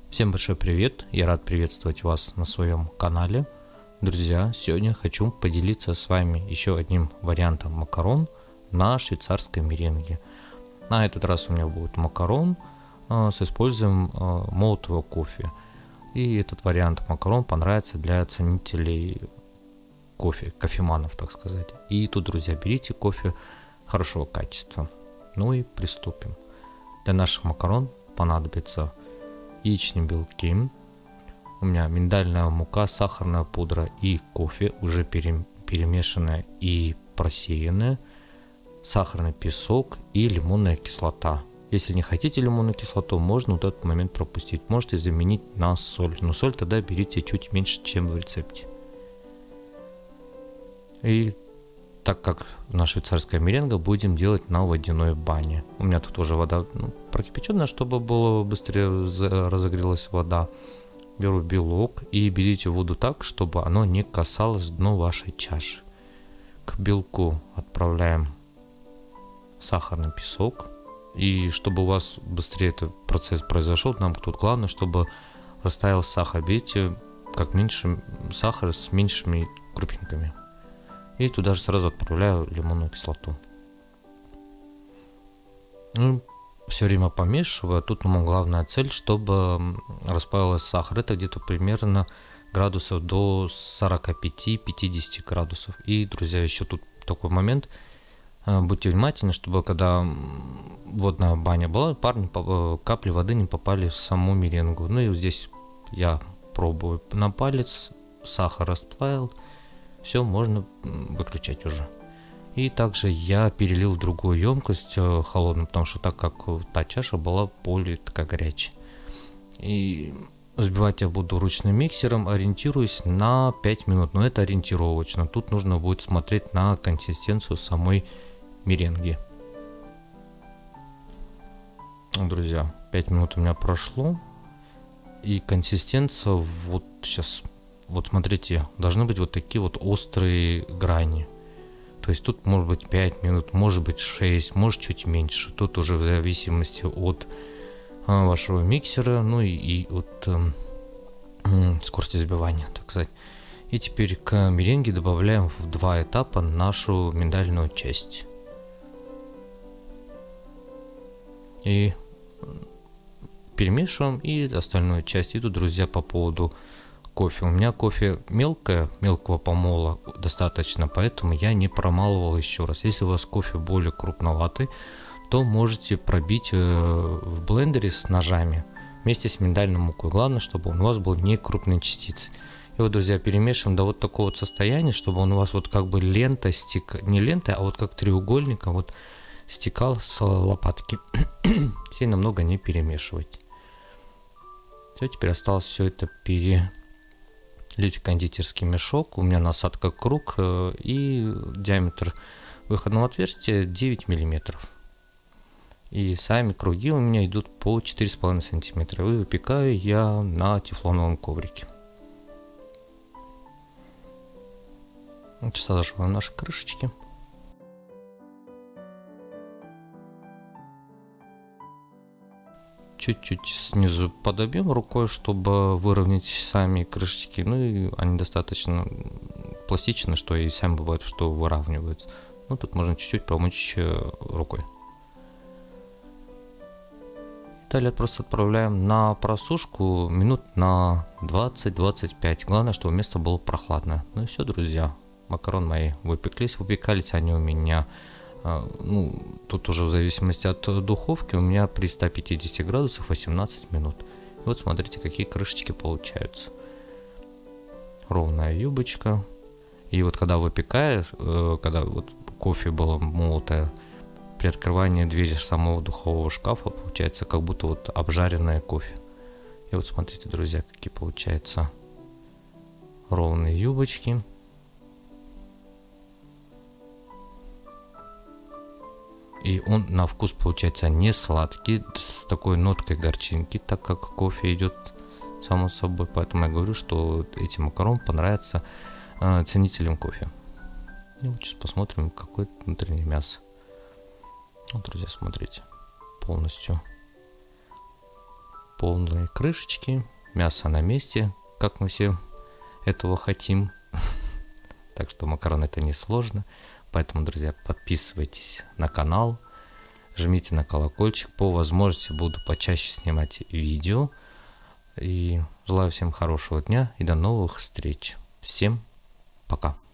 Всем большой привет, я рад приветствовать вас на своем канале. Друзья, сегодня хочу поделиться с вами еще одним вариантом макарон на швейцарской меренге. На этот раз у меня будет макарон с использованием молотого кофе. И этот вариант макарон понравится для ценителей кофе, кофеманов, так сказать. И тут, друзья, берите кофе хорошего качества. Ну и приступим. Для наших макарон понадобится яичные белки, у меня миндальная мука, сахарная пудра и кофе, уже перемешанная и просеянная, сахарный песок и лимонная кислота. Если не хотите лимонную кислоту, можно вот этот момент пропустить, можете заменить на соль, но соль тогда берите чуть меньше, чем в рецепте. И так как на швейцарская меренга, будем делать на водяной бане. У меня тут уже вода прокипяченная, чтобы было быстрее разогрелась вода. Беру белок и берите воду так, чтобы оно не касалось дна вашей чаши. К белку отправляем сахарный песок. И чтобы у вас быстрее этот процесс произошел, нам тут главное, чтобы растаял сахар. Берите как меньше сахара с меньшими крупинками. И туда же сразу отправляю лимонную кислоту. Все время помешиваю. Тут главная цель, чтобы расплавился сахар. Это где-то примерно градусов до 45-50 градусов. И, друзья, еще тут такой момент. Будьте внимательны, чтобы когда водная баня была, капли воды не попали в саму меренгу. Ну и вот здесь я пробую на палец. Сахар расплавил. Все, можно выключать уже. И также я перелил в другую емкость холодную, потому что так как та чаша была более такая горячая. И взбивать я буду ручным миксером, ориентируюсь на 5 минут, но это ориентировочно. Тут нужно будет смотреть на консистенцию самой меренги. Друзья, 5 минут у меня прошло. И консистенция вот сейчас... Вот смотрите, должны быть вот такие вот острые грани. То есть тут может быть 5 минут, может быть 6, может чуть меньше. Тут уже в зависимости от вашего миксера, ну и от скорости взбивания, так сказать. И теперь к меренге добавляем в 2 этапа нашу миндальную часть. И перемешиваем и остальную часть. И тут, друзья, по поводу кофе. У меня кофе мелкого помола достаточно, поэтому я не промалывал еще раз. Если у вас кофе более крупноватый, то можете пробить в блендере с ножами вместе с миндальной мукой. Главное, чтобы он у вас был не крупные частицы. И вот, друзья, перемешиваем до вот такого вот состояния, чтобы он у вас вот как бы лента не лента, а вот как треугольником вот стекал с лопатки. Сильно много не перемешивать. Все, теперь осталось все это перелить в кондитерский мешок. У меня насадка круг и диаметр выходного отверстия 9 миллиметров. И сами круги у меня идут по 4,5 сантиметра. И выпекаю я на тефлоновом коврике. Саживаем наши крышечки. Чуть-чуть снизу подобьем рукой, чтобы выровнять сами крышечки. Ну и они достаточно пластичны, что и сами бывает, что выравниваются. Ну тут можно чуть-чуть помочь рукой. Далее просто отправляем на просушку минут на 20-25. Главное, чтобы место было прохладное. Ну и все, друзья. Макароны мои выпеклись. Выпекались они у меня... тут уже в зависимости от духовки у меня при 150 градусах 18 минут. И вот смотрите, какие крышечки получаются. Ровная юбочка. И вот когда выпекаешь, когда вот кофе было молотое, при открывании двери самого духового шкафа получается как будто вот обжаренное кофе. И вот смотрите, друзья, какие получаются ровные юбочки. И он на вкус получается не сладкий, с такой ноткой горчинки, так как кофе идет само собой. Поэтому я говорю, что эти макароны понравятся ценителям кофе. И вот сейчас посмотрим, какое внутреннее мясо. Вот, друзья, смотрите, полностью полные крышечки, мясо на месте, как мы все этого хотим. Так что макароны это несложно. Поэтому, друзья, подписывайтесь на канал, жмите на колокольчик. По возможности буду почаще снимать видео. И желаю всем хорошего дня и до новых встреч. Всем пока.